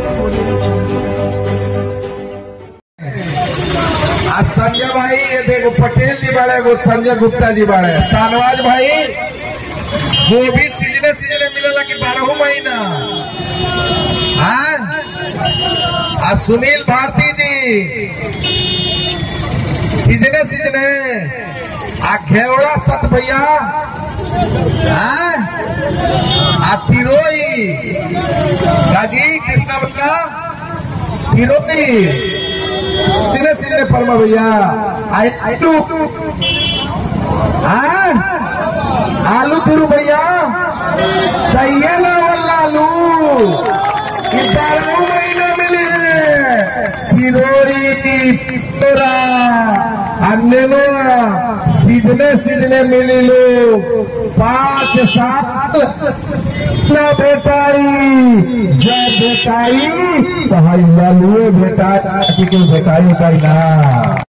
संजय भाई ये देखो पटेल जी बड़े, वो संजय गुप्ता जी बड़े, शाहनवाज भाई वो भी सीजने सीजने मिलेला कि 12 महीना। हाँ सुनील भारती जी सीजने सीजने घेवड़ा सत भैया, तिरोई गाजी कृष्णा बंदा तिरोती सीधे सीधे फरमा भैया आलू तुरु भैया चाहिए ना वाला आलू 12 महीना मिले हिरोई तोरा अन्य सीजने सीजने मिली लो 5-7 ना बेटाई जब बेटाई तो हाई लालू बेटा बेटाई ना।